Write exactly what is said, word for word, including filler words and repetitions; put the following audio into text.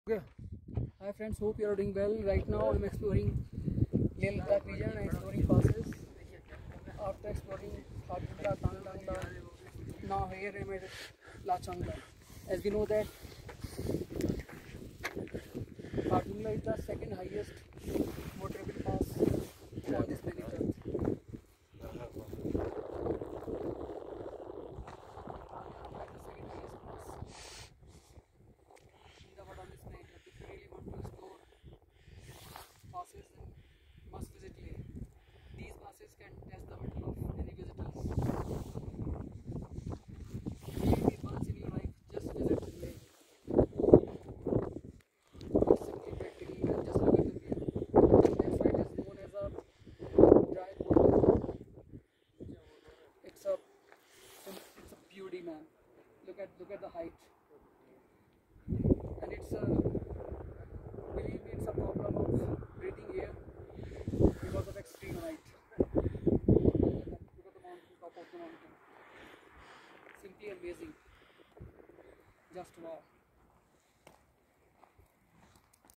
Okay. Hi friends, hope you are doing well. Right now I'm exploring Lachungla region and exploring passes. After exploring Lachungla, now here I'm at Lachungla. As we know that Lachungla is the second highest motorable pass on this planet Earth. Passes and must visit Leh. These passes can test the mettle of any visitors. Maybe once in your life, just visit Leh. It's simply practical and just look at the view. That's why it is known as a dry water. It's a it's a beauty, man. Look at look at the height. And it's a believe me, it's a problem of breathing air because of extreme height. Look at the mountain, top of the mountain. Simply amazing. Just wow.